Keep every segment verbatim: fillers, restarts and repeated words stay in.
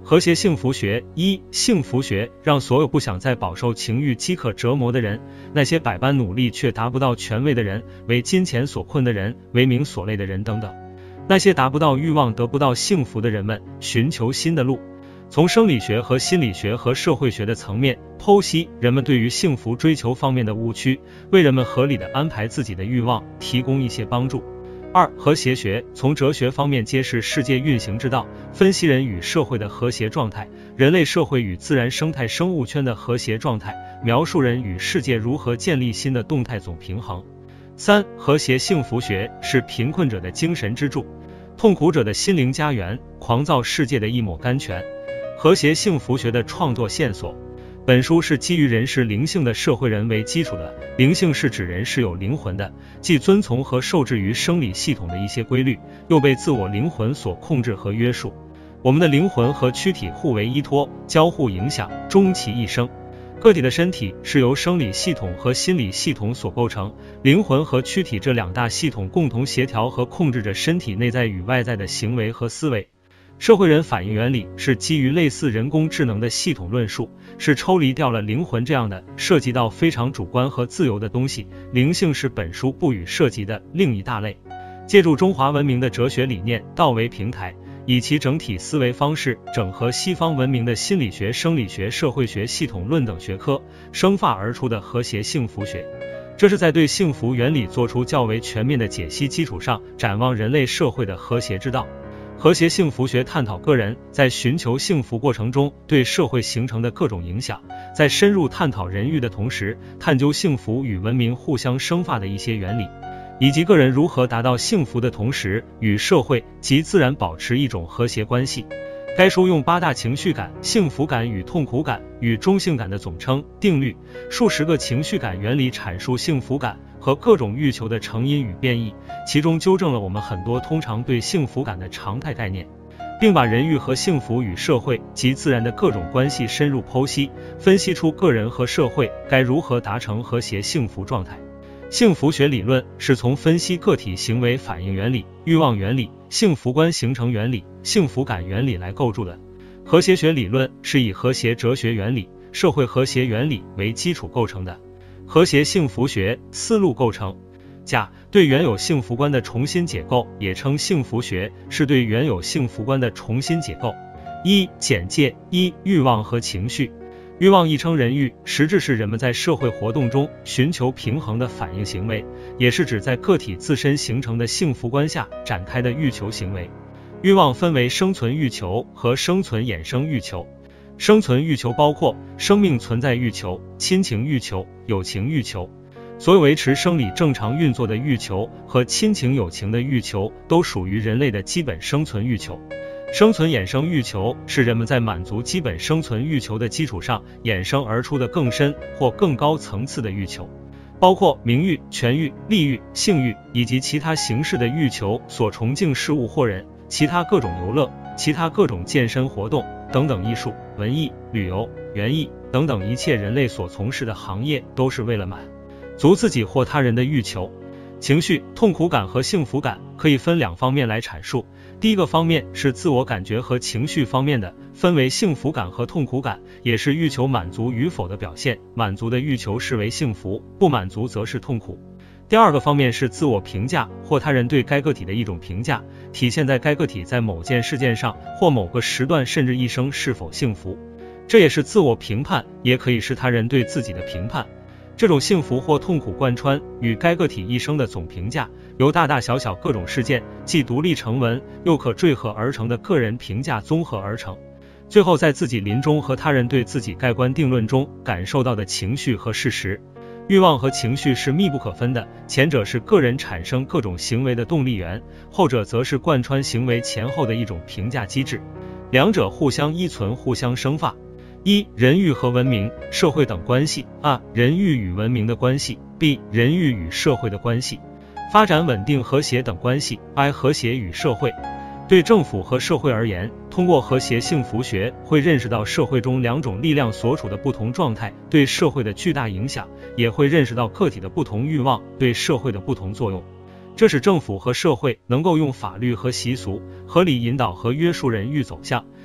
和谐幸福学。一、幸福学让所有不想再饱受情欲饥渴折磨的人，那些百般努力却达不到权位的人，为金钱所困的人，为名所累的人等等，那些达不到欲望得不到幸福的人们，寻求新的路。从生理学和心理学和社会学的层面剖析人们对于幸福追求方面的误区，为人们合理的安排自己的欲望提供一些帮助。二、和谐学从哲学方面揭示世界运行之道，分析人与社会的和谐状态，人类社会与自然生态生物圈的和谐状态，描述人与世界如何建立新的动态总平衡。三、和谐幸福学是贫困者的精神支柱，痛苦者的心灵家园，狂躁世界的一抹甘泉。和谐幸福学的创作线索。本书是基于人是灵性的社会人为基础的，灵性是指人是有灵魂的，既遵从和受制于生理系统的一些规律，又被自我灵魂所控制和约束。我们的灵魂和躯体互为依托，交互影响，终其一生。个体的身体是由生理系统和心理系统所构成，灵魂和躯体这两大系统共同协调和控制着身体内在与外在的行为和思维。社会人反应原理是基于类似人工智能的系统论述，是抽离掉了灵魂这样的涉及到非常主观和自由的东西，灵性是本书不予涉及的另一大类。借助中华文明的哲学理念道为平台，以其整体思维方式整合西方文明的心理学、生理学、社会学、系统论等学科，生发而出的和谐幸福学。这是在对幸福原理做出较为全面的解析基础上，展望人类社会的和谐之道。和谐幸福学探讨个人在寻求幸福过程中对社会形成的各种影响，在深入探讨人欲的同时，探究幸福与文明互相生发的一些原理，以及个人如何达到幸福的同时与社会及自然保持一种和谐关系。该书用八大情绪感、幸福感与痛苦感与中性感的总称、定律、数十个情绪感原理阐述幸福感和各种欲求的成因与变异，其中纠正了我们很多通常对幸福感的常态概念，并把人欲和幸福与社会及自然的各种关系深入剖析，分析出个人和社会该如何达成和谐幸福状态。幸福学理论是从分析个体行为反应原理、欲望原理、幸福观形成原理、幸福感原理来构筑的。和谐学理论是以和谐哲学原理、社会和谐原理为基础构成的。和谐幸福学思路构成。甲、对原有幸福观的重新解构，也称幸福学，是对原有幸福观的重新解构。一、简介。一、欲望和情绪。欲望亦称人欲，实质是人们在社会活动中寻求平衡的反应行为，也是指在个体自身形成的幸福观下展开的欲求行为。欲望分为生存欲求和生存衍生欲求。生存欲求包括生命存在欲求、亲情欲求、友情欲求。所有维持生理正常运作的欲求和亲情友情的欲求都属于人类的基本生存欲求。生存衍生欲求是人们在满足基本生存欲求的基础上衍生而出的更深或更高层次的欲求，包括名誉、权欲、利欲、性欲以及其他形式的欲求所崇敬事物或人，其他各种游乐、其他各种健身活动等等，艺术、文艺、旅游、园艺等等一切人类所从事的行业都是为了满足自己或他人的欲求。情绪、痛苦感和幸福感可以分两方面来阐述。第一个方面是自我感觉和情绪方面的，分为幸福感和痛苦感，也是欲求满足与否的表现，满足的欲求视为幸福，不满足则是痛苦。第二个方面是自我评价或他人对该个体的一种评价，体现在该个体在某件事件上或某个时段甚至一生是否幸福，这也是自我评判，也可以是他人对自己的评判。这种幸福或痛苦贯穿与该个体一生的总评价，由大大小小各种事件，既独立成文又可缀合而成的个人评价综合而成，最后在自己临终和他人对自己盖棺定论中感受到的情绪和事实。欲望和情绪是密不可分的，前者是个人产生各种行为的动力源，后者则是贯穿行为前后的一种评价机制，两者互相依存，互相生发。一、人欲和文明、社会等关系。二、人欲与文明的关系。B、人欲与社会的关系。发展稳定和谐等关系。I、和谐与社会。对政府和社会而言，通过和谐幸福学会认识到社会中两种力量所处的不同状态对社会的巨大影响，也会认识到个体的不同欲望对社会的不同作用。这使政府和社会能够用法律和习俗合理引导和约束人欲走向，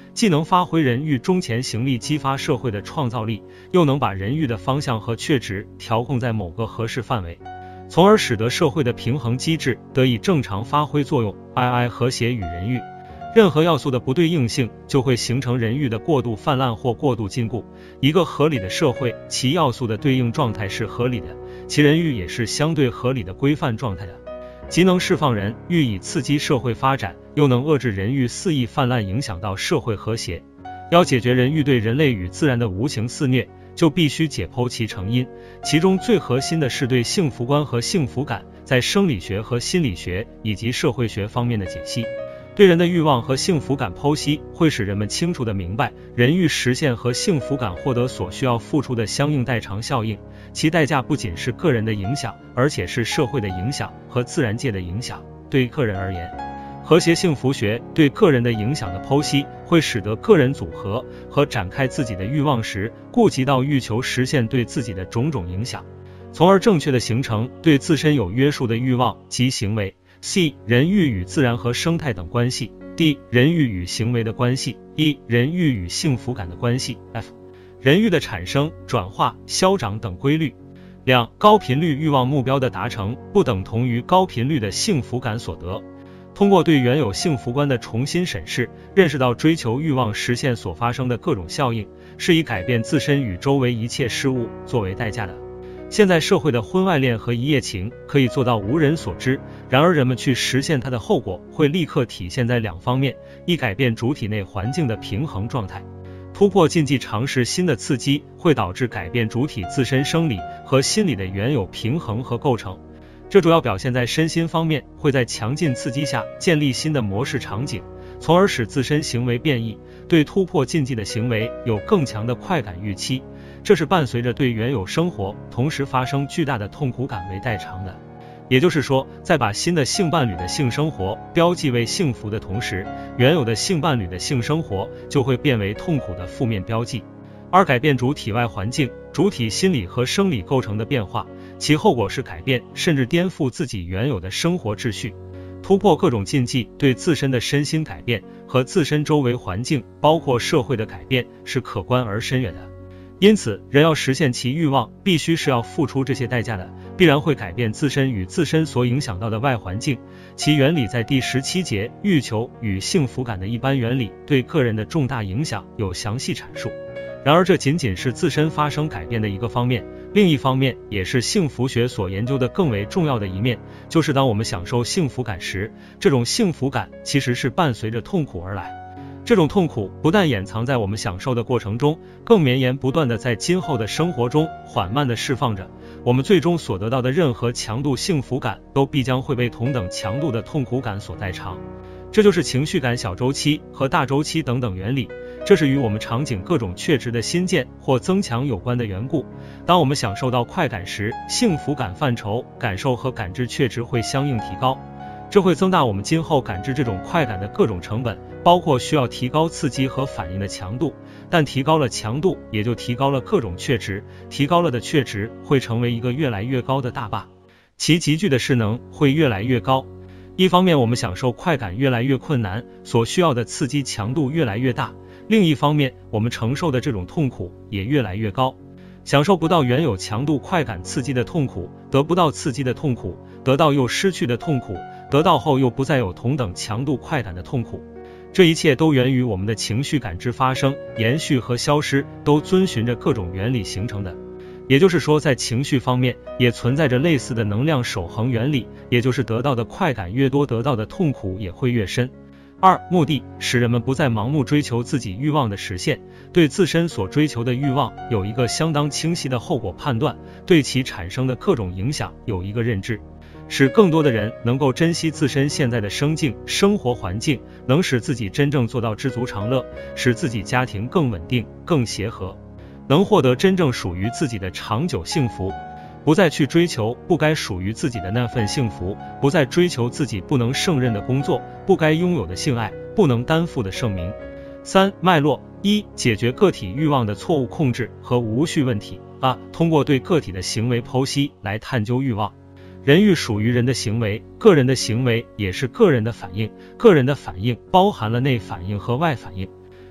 既能发挥人欲中前行力，激发社会的创造力，又能把人欲的方向和确值调控在某个合适范围，从而使得社会的平衡机制得以正常发挥作用。II 和谐与人欲，任何要素的不对应性就会形成人欲的过度泛滥或过度禁锢。一个合理的社会，其要素的对应状态是合理的，其人欲也是相对合理的规范状态的，即能释放人欲以刺激社会发展，又能遏制人欲肆意泛滥，影响到社会和谐。要解决人欲对人类与自然的无情肆虐，就必须解剖其成因，其中最核心的是对幸福观和幸福感在生理学和心理学以及社会学方面的解析。对人的欲望和幸福感剖析，会使人们清楚地明白人欲实现和幸福感获得所需要付出的相应代偿效应，其代价不仅是个人的影响，而且是社会的影响和自然界的影响。对个人而言，和谐幸福学对个人的影响的剖析，会使得个人组合和展开自己的欲望时，顾及到欲求实现对自己的种种影响，从而正确地形成对自身有约束的欲望及行为。C. 人欲与自然和生态等关系。 D. 人欲与行为的关系。 E. 人欲与幸福感的关系。 F. 人欲的产生、转化、消长等规律。两、高频率欲望目标的达成不等同于高频率的幸福感所得。通过对原有幸福观的重新审视，认识到追求欲望实现所发生的各种效应，是以改变自身与周围一切事物作为代价的。现在社会的婚外恋和一夜情可以做到无人所知，然而人们去实现它的后果会立刻体现在两方面：一、改变主体内环境的平衡状态，突破禁忌，尝试新的刺激，会导致改变主体自身生理和心理的原有平衡和构成。这主要表现在身心方面，会在强劲刺激下建立新的模式场景，从而使自身行为变异，对突破禁忌的行为有更强的快感预期，这是伴随着对原有生活同时发生巨大的痛苦感为代偿的。也就是说，在把新的性伴侣的性生活标记为幸福的同时，原有的性伴侣的性生活就会变为痛苦的负面标记。二、改变主体外环境、主体心理和生理构成的变化，其后果是改变甚至颠覆自己原有的生活秩序，突破各种禁忌，对自身的身心改变和自身周围环境包括社会的改变是可观而深远的。因此，人要实现其欲望，必须是要付出这些代价的，必然会改变自身与自身所影响到的外环境。其原理在第十七节欲求与幸福感的一般原理对个人的重大影响有详细阐述。然而这仅仅是自身发生改变的一个方面，另一方面也是幸福学所研究的更为重要的一面，就是当我们享受幸福感时，这种幸福感其实是伴随着痛苦而来。这种痛苦不但掩藏在我们享受的过程中，更绵延不断的在今后的生活中缓慢的释放着。我们最终所得到的任何强度幸福感，都必将会被同等强度的痛苦感所代偿。这就是情绪感小周期和大周期等等原理，这是与我们场景各种确值的新建或增强有关的缘故。当我们享受到快感时，幸福感范畴、感受和感知确值会相应提高，这会增大我们今后感知这种快感的各种成本，包括需要提高刺激和反应的强度，但提高了强度，也就提高了各种确值，提高了的确值会成为一个越来越高的大坝，其集聚的势能会越来越高。一方面我们享受快感越来越困难，所需要的刺激强度越来越大，另一方面我们承受的这种痛苦也越来越高。享受不到原有强度快感刺激的痛苦，得不到刺激的痛苦，得到又失去的痛苦，得到后又不再有同等强度快感的痛苦，这一切都源于我们的情绪感知发生、延续和消失都遵循着各种原理形成的。也就是说，在情绪方面也存在着类似的能量守恒原理，也就是得到的快感越多，得到的痛苦也会越深。二、目的使人们不再盲目追求自己欲望的实现，对自身所追求的欲望有一个相当清晰的后果判断，对其产生的各种影响有一个认知，使更多的人能够珍惜自身现在的生境、生活环境，能使自己真正做到知足常乐，使自己家庭更稳定、更协和，能获得真正属于自己的长久幸福，不再去追求不该属于自己的那份幸福，不再追求自己不能胜任的工作，不该拥有的性爱，不能担负的盛名。三、脉络：一、解决个体欲望的错误控制和无序问题。二、通过对个体的行为剖析来探究欲望。人欲属于人的行为，个人的行为也是个人的反应，个人的反应包含了内反应和外反应。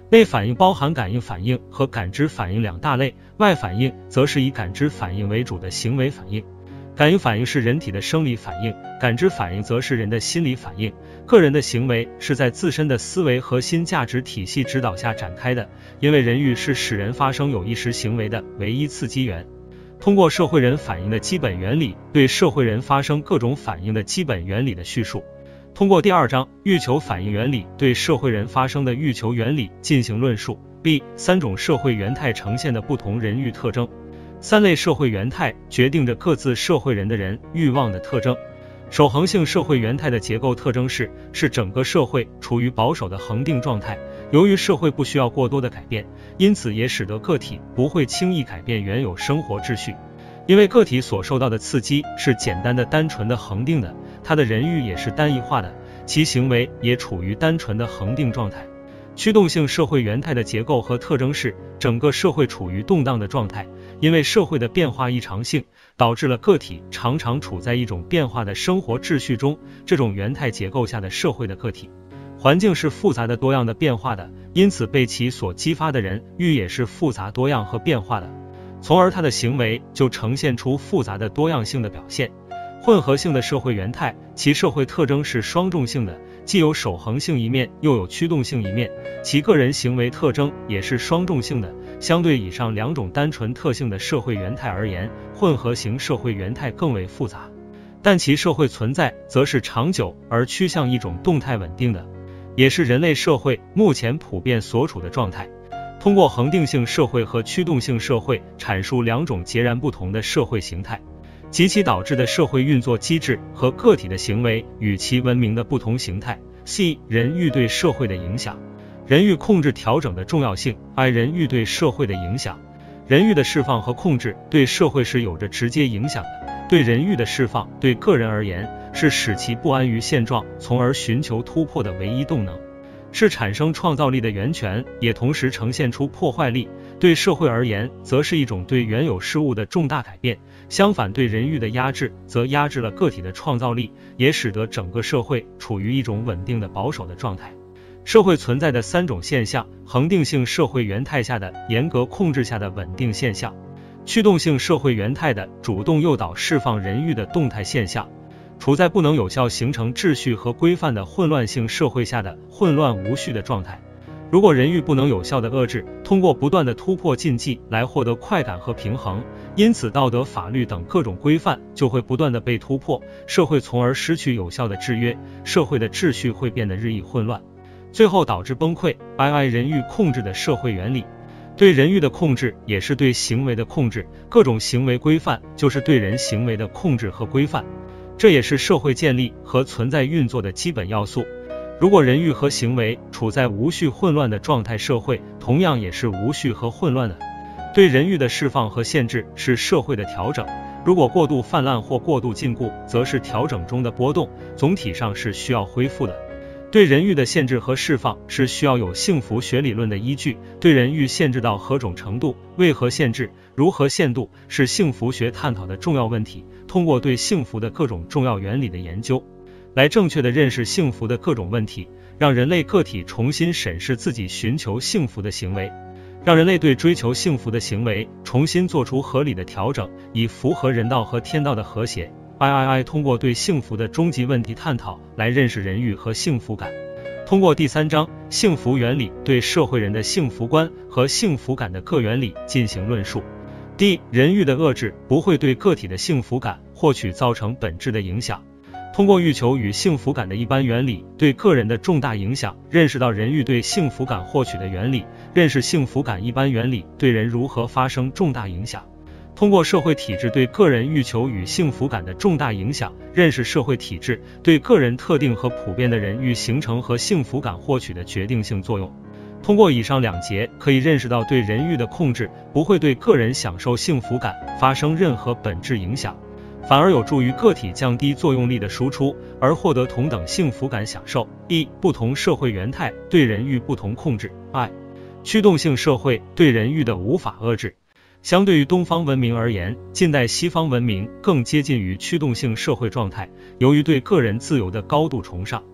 内反应包含感应反应和感知反应两大类，外反应则是以感知反应为主的行为反应。感应反应是人体的生理反应，感知反应则是人的心理反应。个人的行为是在自身的思维核心价值体系指导下展开的，因为人欲是使人发生有意识行为的唯一刺激源。通过社会人反应的基本原理，对社会人发生各种反应的基本原理的叙述。通过第二章欲求反应原理，对社会人发生的欲求原理进行论述。B 三种社会元态呈现的不同人欲特征。三类社会元态决定着各自社会人的人欲望的特征。守恒性社会元态的结构特征是，是整个社会处于保守的恒定状态。由于社会不需要过多的改变，因此也使得个体不会轻易改变原有生活秩序。因为个体所受到的刺激是简单的、单纯的、恒定的，他的人欲也是单一化的，其行为也处于单纯的恒定状态。驱动性社会元态的结构和特征是，整个社会处于动荡的状态，因为社会的变化异常性，导致了个体常常处在一种变化的生活秩序中。这种元态结构下的社会的个体环境是复杂的、多样的、变化的，因此被其所激发的人欲也是复杂、多样和变化的，从而他的行为就呈现出复杂的多样性的表现。混合性的社会元态，其社会特征是双重性的，既有守恒性一面，又有驱动性一面，其个人行为特征也是双重性的。相对以上两种单纯特性的社会元态而言，混合型社会元态更为复杂，但其社会存在则是长久而趋向一种动态稳定的，也是人类社会目前普遍所处的状态。通过恒定性社会和驱动性社会阐述两种截然不同的社会形态及其导致的社会运作机制和个体的行为与其文明的不同形态。 C 人欲对社会的影响。人欲控制调整的重要性。 I 人欲对社会的影响。人欲的释放和控制对社会是有着直接影响的。对人欲的释放对个人而言是使其不安于现状从而寻求突破的唯一动能，是产生创造力的源泉，也同时呈现出破坏力。对社会而言则是一种对原有事物的重大改变，相反对人欲的压制则压制了个体的创造力，也使得整个社会处于一种稳定的保守的状态。社会存在的三种现象：恒定性社会元态下的严格控制下的稳定现象，驱动性社会元态的主动诱导释放人欲的动态现象，处在不能有效形成秩序和规范的混乱性社会下的混乱无序的状态。如果人欲不能有效的遏制，通过不断的突破禁忌来获得快感和平衡，因此道德、法律等各种规范就会不断的被突破，社会从而失去有效的制约，社会的秩序会变得日益混乱，最后导致崩溃。I I 人欲控制的社会原理。对人欲的控制也是对行为的控制，各种行为规范就是对人行为的控制和规范，这也是社会建立和存在运作的基本要素。如果人欲和行为处在无序混乱的状态，社会同样也是无序和混乱的。对人欲的释放和限制是社会的调整，如果过度泛滥或过度禁锢，则是调整中的波动，总体上是需要恢复的。对人欲的限制和释放是需要有幸福学理论的依据，对人欲限制到何种程度，为何限制，如何限度，是幸福学探讨的重要问题。通过对幸福的各种重要原理的研究，来正确的认识幸福的各种问题，让人类个体重新审视自己寻求幸福的行为，让人类对追求幸福的行为重新做出合理的调整，以符合人道和天道的和谐。I I I 通过对幸福的终极问题探讨来认识人欲和幸福感。通过第三章幸福原理对社会人的幸福观和幸福感的各原理进行论述。第一，人欲的遏制不会对个体的幸福感获取造成本质的影响。通过欲求与幸福感的一般原理对个人的重大影响，认识到人欲对幸福感获取的原理，认识幸福感一般原理对人如何发生重大影响。通过社会体制对个人欲求与幸福感的重大影响，认识社会体制对个人特定和普遍的人欲形成和幸福感获取的决定性作用。通过以上两节可以认识到，对人欲的控制不会对个人享受幸福感发生任何本质影响，反而有助于个体降低作用力的输出，而获得同等幸福感享受。一、不同社会元态对人欲不同控制。二、驱动性社会对人欲的无法遏制。相对于东方文明而言，近代西方文明更接近于驱动性社会状态，由于对个人自由的高度崇尚，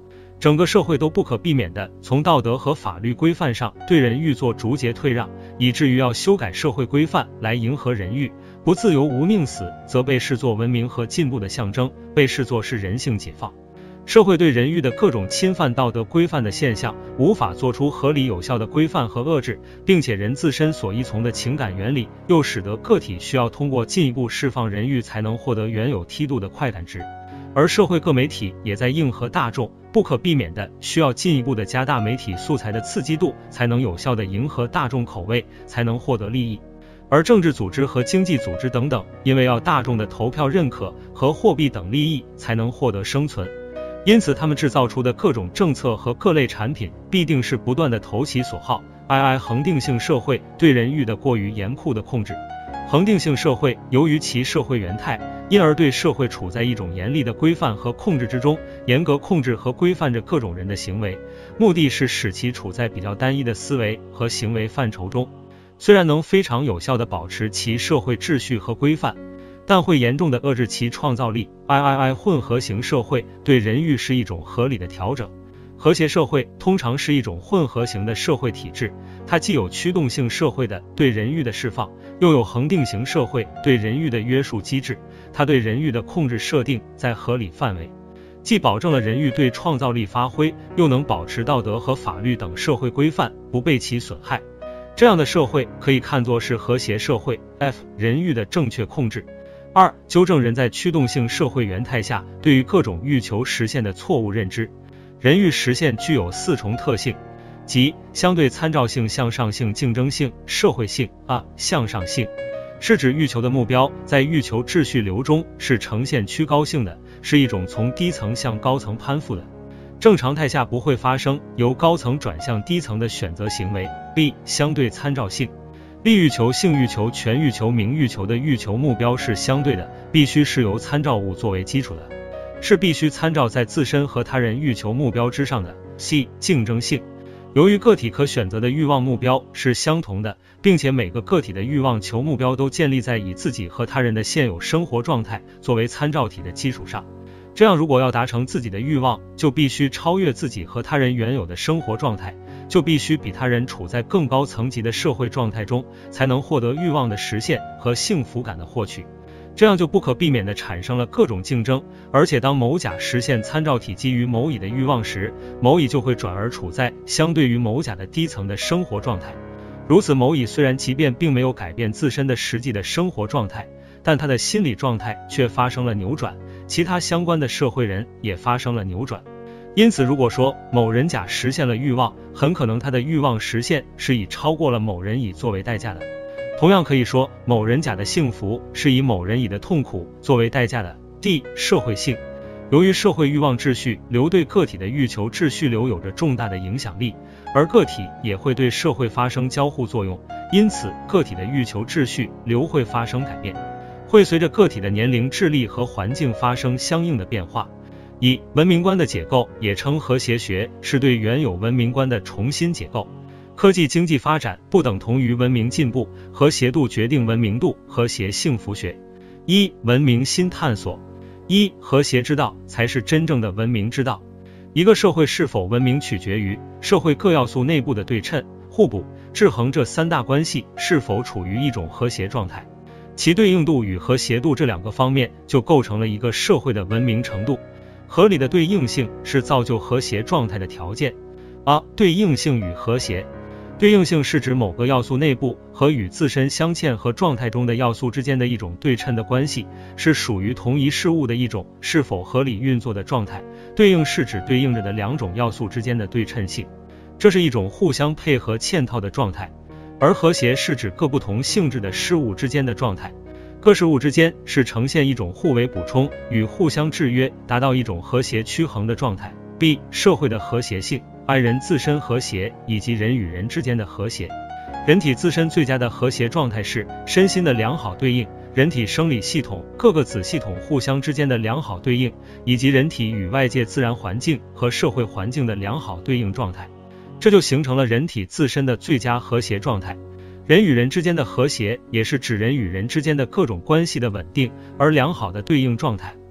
整个社会都不可避免的从道德和法律规范上对人欲做逐节退让，以至于要修改社会规范来迎合人欲，不自由无命死，则被视作文明和进步的象征，被视作是人性解放。社会对人欲的各种侵犯道德规范的现象，无法做出合理有效的规范和遏制，并且人自身所依从的情感原理，又使得个体需要通过进一步释放人欲才能获得原有梯度的快感值。而社会各媒体也在应和大众，不可避免的需要进一步的加大媒体素材的刺激度，才能有效的迎合大众口味，才能获得利益。而政治组织和经济组织等等，因为要大众的投票认可和货币等利益才能获得生存，因此他们制造出的各种政策和各类产品必定是不断的投其所好。ii 恒定性社会对人欲的过于严酷的控制。恒定性社会由于其社会原态，因而对社会处在一种严厉的规范和控制之中，严格控制和规范着各种人的行为，目的是使其处在比较单一的思维和行为范畴中。虽然能非常有效地保持其社会秩序和规范，但会严重地遏制其创造力。III 混合型社会对人欲是一种合理的调整。和谐社会通常是一种混合型的社会体制，它既有驱动性社会的对人欲的释放，又有恒定型社会对人欲的约束机制，它对人欲的控制设定在合理范围，既保证了人欲对创造力发挥，又能保持道德和法律等社会规范不被其损害。这样的社会可以看作是和谐社会。F 人欲的正确控制。二、纠正人在驱动性社会原态下对于各种欲求实现的错误认知。人欲实现具有四重特性，即相对参照性、向上性、竞争性、社会性。啊，向上性是指欲求的目标在欲求秩序流中是呈现趋高性的，是一种从低层向高层攀附的，正常态下不会发生由高层转向低层的选择行为。B 相对参照性，利欲求、性欲求、权欲求、名欲求的欲求目标是相对的，必须是由参照物作为基础的，是必须参照在自身和他人欲求目标之上的。C 竞争性，由于个体可选择的欲望目标是相同的，并且每个个体的欲望求目标都建立在以自己和他人的现有生活状态作为参照体的基础上，这样如果要达成自己的欲望，就必须超越自己和他人原有的生活状态，就必须比他人处在更高层级的社会状态中，才能获得欲望的实现和幸福感的获取。这样就不可避免地产生了各种竞争，而且当某甲实现参照体基于某乙的欲望时，某乙就会转而处在相对于某甲的低层的生活状态。如此，某乙虽然即便并没有改变自身的实际的生活状态，但他的心理状态却发生了扭转，其他相关的社会人也发生了扭转。因此，如果说某人甲实现了欲望，很可能他的欲望实现是以超过了某人乙作为代价的。同样可以说，某人甲的幸福是以某人乙的痛苦作为代价的。D 社会性，由于社会欲望秩序流对个体的欲求秩序流有着重大的影响力，而个体也会对社会发生交互作用，因此个体的欲求秩序流会发生改变，会随着个体的年龄、智力和环境发生相应的变化。一、文明观的解构，也称和谐学，是对原有文明观的重新解构。科技经济发展不等同于文明进步，和谐度决定文明度，和谐幸福学。一、文明新探索。一、和谐之道才是真正的文明之道。一个社会是否文明取决于社会各要素内部的对称、互补、制衡这三大关系是否处于一种和谐状态，其对应度与和谐度这两个方面就构成了一个社会的文明程度。合理的对应性是造就和谐状态的条件。啊，对应性与和谐。对应性是指某个要素内部和与自身相嵌合状态中的要素之间的一种对称的关系，是属于同一事物的一种是否合理运作的状态。对应是指对应着的两种要素之间的对称性，这是一种互相配合嵌套的状态。而和谐是指各不同性质的事物之间的状态，各事物之间是呈现一种互为补充与互相制约，达到一种和谐趋衡的状态。B 社会的和谐性，爱人自身和谐以及人与人之间的和谐。人体自身最佳的和谐状态是身心的良好对应，人体生理系统各个子系统互相之间的良好对应，以及人体与外界自然环境和社会环境的良好对应状态，这就形成了人体自身的最佳和谐状态。人与人之间的和谐也是指人与人之间的各种关系的稳定而良好的对应状态。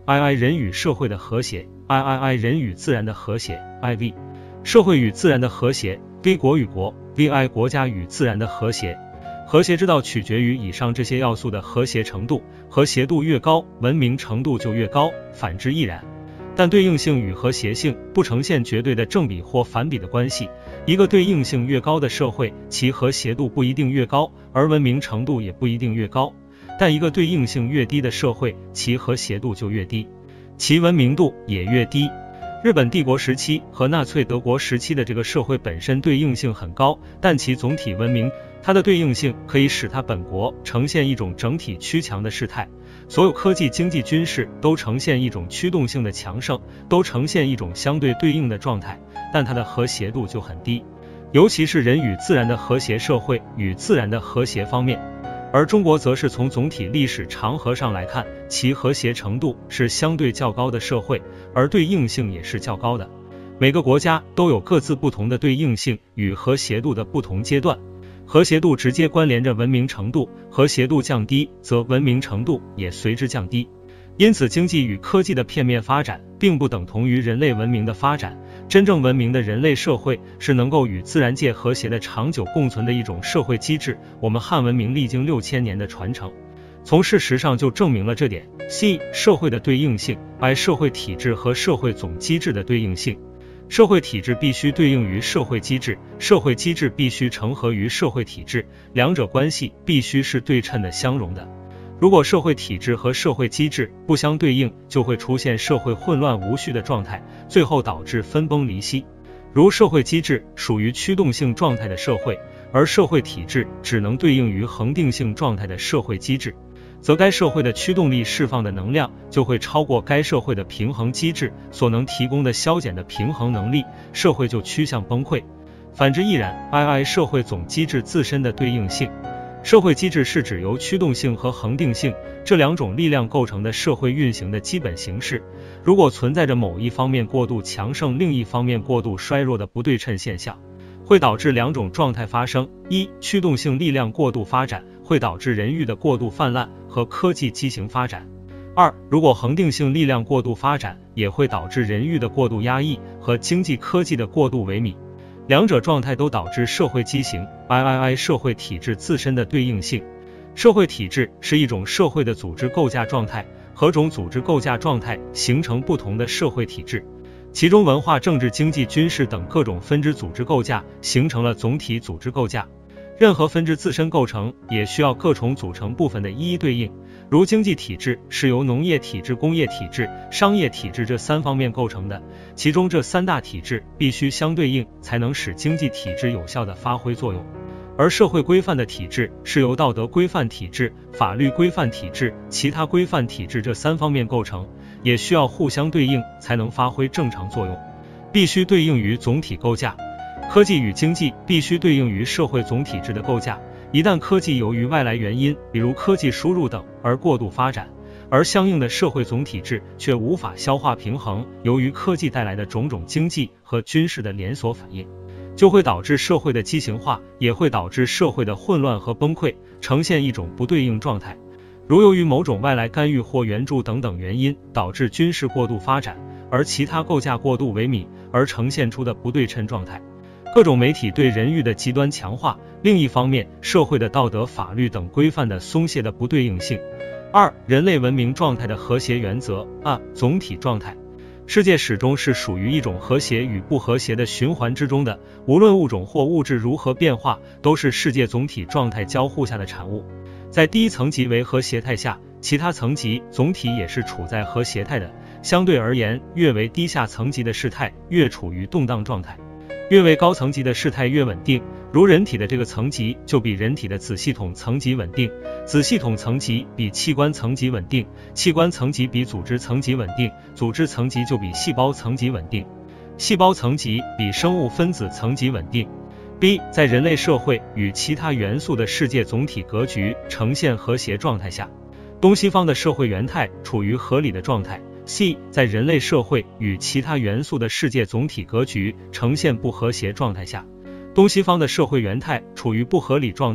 I I 人与社会的和谐 I I I 人与自然的和谐 I V 社会与自然的和谐 V 国与国 V I 国家与自然的和谐。和谐之道取决于以上这些要素的和谐程度，和谐度越高，文明程度就越高，反之亦然。但对应性与和谐性不呈现绝对的正比或反比的关系，一个对应性越高的社会，其和谐度不一定越高，而文明程度也不一定越高，但一个对应性越低的社会，其和谐度就越低，其文明度也越低。日本帝国时期和纳粹德国时期的这个社会本身对应性很高，但其总体文明，它的对应性可以使它本国呈现一种整体趋强的事态，所有科技、经济、军事都呈现一种驱动性的强盛，都呈现一种相对对应的状态，但它的和谐度就很低，尤其是人与自然的和谐社会与自然的和谐方面。而中国则是从总体历史长河上来看，其和谐程度是相对较高的社会，而对应性也是较高的。每个国家都有各自不同的对应性与和谐度的不同阶段，和谐度直接关联着文明程度，和谐度降低，则文明程度也随之降低。因此，经济与科技的片面发展并不等同于人类文明的发展。真正文明的人类社会是能够与自然界和谐的长久共存的一种社会机制。我们汉文明历经六千年的传承，从事实上就证明了这点。C. 社会的对应性 I. 社会体制和社会总机制的对应性。社会体制必须对应于社会机制，社会机制必须成合于社会体制，两者关系必须是对称的、相容的。如果社会体制和社会机制不相对应，就会出现社会混乱无序的状态，最后导致分崩离析。如社会机制属于驱动性状态的社会，而社会体制只能对应于恒定性状态的社会机制，则该社会的驱动力释放的能量就会超过该社会的平衡机制所能提供的消减的平衡能力，社会就趋向崩溃。反之亦然。I I 社会总机制自身的对应性。社会机制是指由驱动性和恒定性这两种力量构成的社会运行的基本形式。如果存在着某一方面过度强盛，另一方面过度衰弱的不对称现象，会导致两种状态发生：一、驱动性力量过度发展，会导致人欲的过度泛滥和科技畸形发展；二、如果恒定性力量过度发展，也会导致人欲的过度压抑和经济科技的过度萎靡。两者状态都导致社会畸形。I I I 社会体制自身的对应性。社会体制是一种社会的组织构架状态，何种组织构架状态形成不同的社会体制，其中文化、政治、经济、军事等各种分支组织构架形成了总体组织构架。任何分支自身构成也需要各种组成部分的一一对应，如经济体制是由农业体制、工业体制、商业体制这三方面构成的，其中这三大体制必须相对应，才能使经济体制有效地发挥作用。而社会规范的体制是由道德规范体制、法律规范体制、其他规范体制这三方面构成，也需要互相对应，才能发挥正常作用，必须对应于总体构架。科技与经济必须对应于社会总体制的构架，一旦科技由于外来原因，比如科技输入等而过度发展，而相应的社会总体制却无法消化平衡由于科技带来的种种经济和军事的连锁反应，就会导致社会的畸形化，也会导致社会的混乱和崩溃，呈现一种不对应状态。如由于某种外来干预或援助等等原因，导致军事过度发展，而其他构架过度萎靡，而呈现出的不对称状态。各种媒体对人欲的极端强化，另一方面，社会的道德、法律等规范的松懈的不对应性。二、人类文明状态的和谐原则。二、总体状态。世界始终是属于一种和谐与不和谐的循环之中的，无论物种或物质如何变化，都是世界总体状态交互下的产物。在第一层级为和谐态下，其他层级总体也是处在和谐态的，相对而言，越为低下层级的事态越处于动荡状态，越为高层级的事态越稳定。如人体的这个层级就比人体的子系统层级稳定，子系统层级比器官层级稳定，器官层级比组织层级稳定，组织层级就比细胞层级稳定，细胞层级比生物分子层级稳定。B. 在人类社会与其他元素的世界总体格局呈现和谐状态下，东西方的社会元态处于合理的状态。C. 在人类社会与其他元素的世界总体格局呈现不和谐状态下，东西方的社会元态处于不合理状态。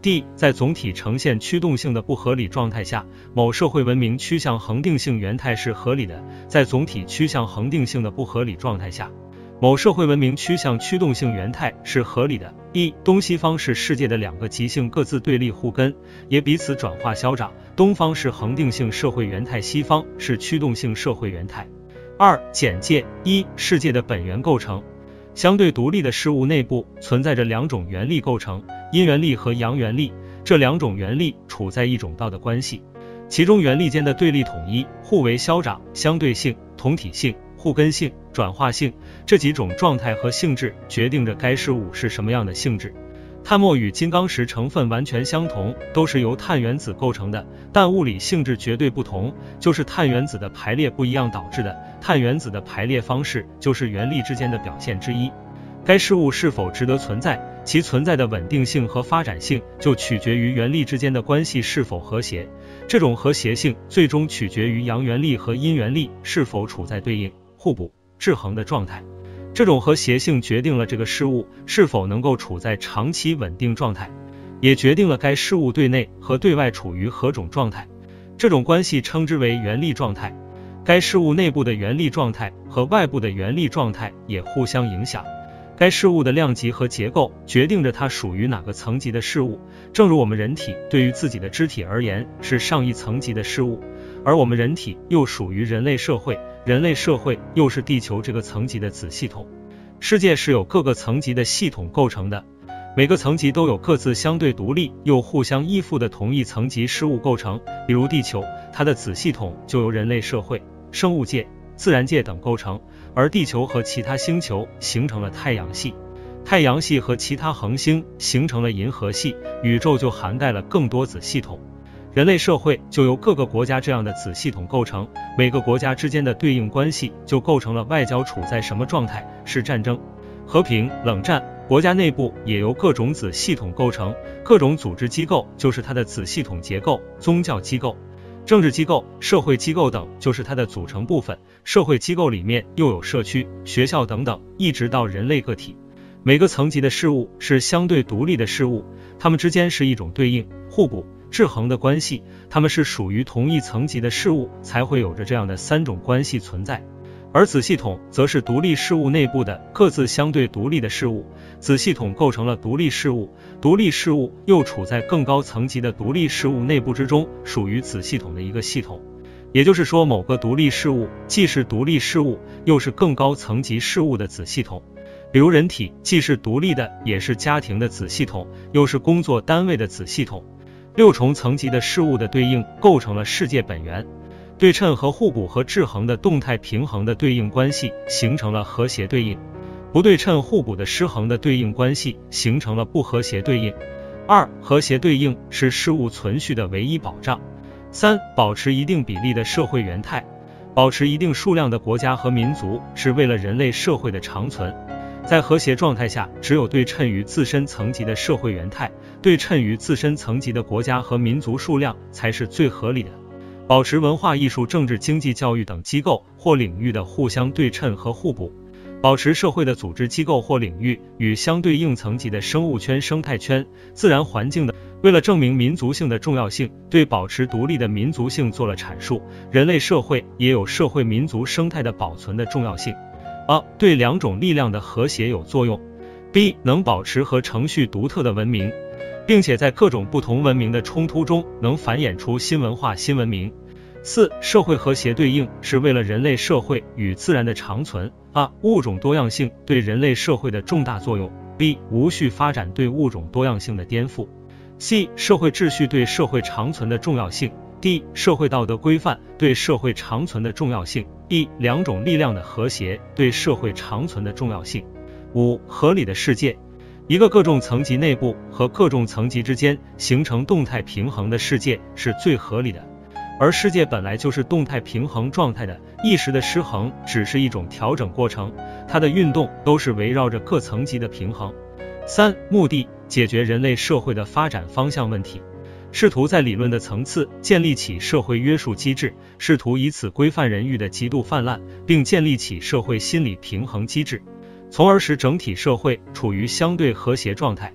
D 在总体呈现驱动性的不合理状态下，某社会文明趋向恒定性原态是合理的；在总体趋向恒定性的不合理状态下，某社会文明趋向驱动性原态是合理的。一、东西方是世界的两个极性各自对立互根，也彼此转化消长，东方是恒定性社会原态，西方是驱动性社会原态。二、简介。一、世界的本源构成。相对独立的事物内部存在着两种原力构成，阴原力和阳原力，这两种原力处在一种道的关系，其中原力间的对立统一、互为消长、相对性、同体性、互根性、转化性这几种状态和性质决定着该事物是什么样的性质。碳末与金刚石成分完全相同，都是由碳原子构成的，但物理性质绝对不同，就是碳原子的排列不一样导致的。碳原子的排列方式就是原力之间的表现之一。该事物是否值得存在，其存在的稳定性和发展性就取决于原力之间的关系是否和谐，这种和谐性最终取决于阳原力和阴原力是否处在对应、互补、制衡的状态。这种和谐性决定了这个事物是否能够处在长期稳定状态，也决定了该事物对内和对外处于何种状态。这种关系称之为原力状态。该事物内部的原力状态和外部的原力状态也互相影响。该事物的量级和结构决定着它属于哪个层级的事物，正如我们人体对于自己的肢体而言是上一层级的事物，而我们人体又属于人类社会，人类社会又是地球这个层级的子系统。世界是由各个层级的系统构成的，每个层级都有各自相对独立又互相依附的同一层级事物构成。比如地球，它的子系统就由人类社会、生物界、自然界等构成，而地球和其他星球形成了太阳系，太阳系和其他恒星形成了银河系，宇宙就涵盖了更多子系统。人类社会就由各个国家这样的子系统构成，每个国家之间的对应关系就构成了外交处在什么状态，是战争、和平、冷战。国家内部也由各种子系统构成，各种组织机构就是它的子系统结构，宗教机构、政治机构、社会机构等就是它的组成部分，社会机构里面又有社区、学校等等，一直到人类个体。每个层级的事物是相对独立的事物，它们之间是一种对应、互补、制衡的关系，它们是属于同一层级的事物，才会有着这样的三种关系存在。而子系统则是独立事物内部的各自相对独立的事物，子系统构成了独立事物，独立事物又处在更高层级的独立事物内部之中，属于子系统的一个系统。也就是说，某个独立事物既是独立事物，又是更高层级事物的子系统。比如人体既是独立的，也是家庭的子系统，又是工作单位的子系统。六重层级的事物的对应构成了世界本源，对称和互补和制衡的动态平衡的对应关系形成了和谐对应，不对称互补的失衡的对应关系形成了不和谐对应。二、和谐对应是事物存续的唯一保障。三、保持一定比例的社会原态。保持一定数量的国家和民族是为了人类社会的长存。在和谐状态下，只有对称于自身层级的社会原态，对称于自身层级的国家和民族数量才是最合理的。保持文化艺术政治经济教育等机构或领域的互相对称和互补，保持社会的组织机构或领域与相对应层级的生物圈、生态圈、自然环境的。为了证明民族性的重要性，对保持独立的民族性做了阐述，人类社会也有社会民族生态的保存的重要性。A. 对两种力量的和谐有作用。 B. 能保持和程序独特的文明，并且在各种不同文明的冲突中能繁衍出新文化新文明。四、社会和谐对应是为了人类社会与自然的长存。A. 物种多样性对人类社会的重大作用。 B. 无序发展对物种多样性的颠覆。 C. 社会秩序对社会长存的重要性。 D. 社会道德规范对社会长存的重要性。 E. 两种力量的和谐对社会长存的重要性。五、合理的世界。一个各种层级内部和各种层级之间形成动态平衡的世界是最合理的，而世界本来就是动态平衡状态的，一时的失衡只是一种调整过程，它的运动都是围绕着各层级的平衡。三、目的，解决人类社会的发展方向问题，试图在理论的层次建立起社会约束机制，试图以此规范人欲的极度泛滥，并建立起社会心理平衡机制，从而使整体社会处于相对和谐状态。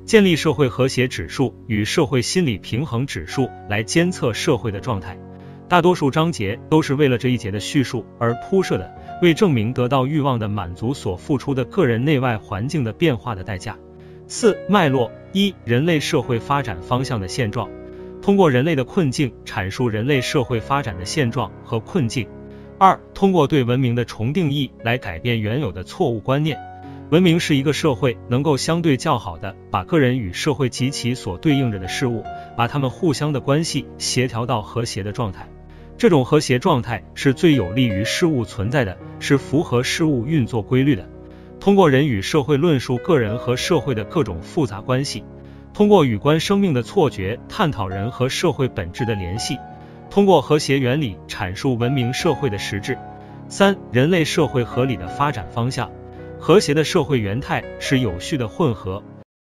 建立社会和谐指数与社会心理平衡指数来监测社会的状态。大多数章节都是为了这一节的叙述而铺设的，为证明得到欲望的满足所付出的个人内外环境的变化的代价。四、脉络。一、人类社会发展方向的现状，通过人类的困境阐述人类社会发展的现状和困境。二、通过对文明的重定义来改变原有的错误观念。文明是一个社会能够相对较好的把个人与社会及其所对应着的事物，把它们互相的关系协调到和谐的状态。这种和谐状态是最有利于事物存在的，是符合事物运作规律的。通过人与社会论述个人和社会的各种复杂关系，通过有关生命的错觉探讨人和社会本质的联系，通过和谐原理阐述文明社会的实质。三、人类社会合理的发展方向。和谐的社会原态是有序的混合、